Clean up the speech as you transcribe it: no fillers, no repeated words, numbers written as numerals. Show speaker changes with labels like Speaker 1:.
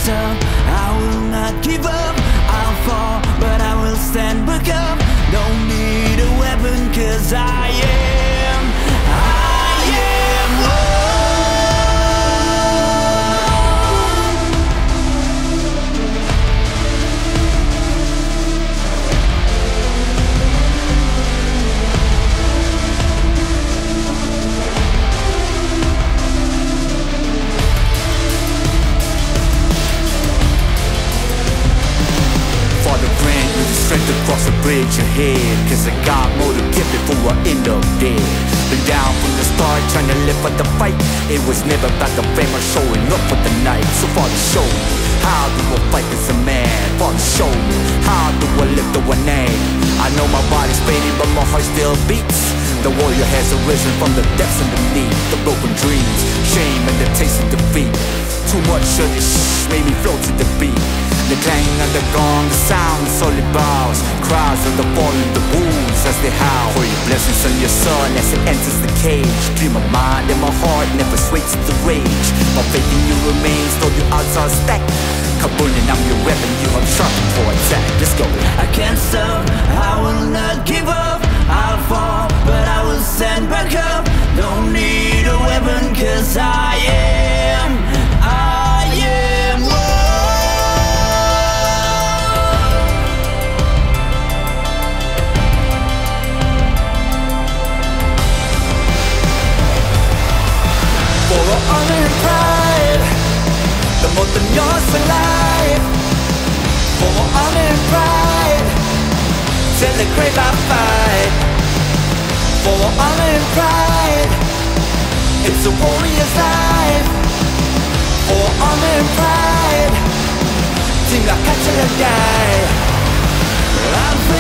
Speaker 1: stop, I will not give up. I'll fall, but I will stand back up. Don't need a weapon, 'cause I am
Speaker 2: across the bridge ahead, 'cause I got more to give before I end up dead. Been down from the start, trying to live for the fight. It was never about the fame or showing up for the night. So far to show me, how do I fight as a man? Father show me, how do I lift up one name? I know my body's fading, but my heart still beats. The warrior has arisen from the depths underneath. The broken dreams, shame and the taste of defeat. Too much of this made me float to the beat. The clang of the gong, the sound of solid bows. Cries of the fallen, the wolves as they howl. For your blessings on your son as it enters the cage. Dream of mind and my heart never sways to the rage. My faith in you remains, though the odds are stacked. Kabulin, I'm your weapon, you are sharpened for attack. Let's go.
Speaker 1: I can't stop, I will not give up. I'll fall, but I will stand back up. Don't need a weapon, 'cause I am
Speaker 2: for honor and pride, the more than yours alive. For honor and pride, till the grave I fight. For honor and pride, it's a warrior's life. For honor and pride, till I catch it and die.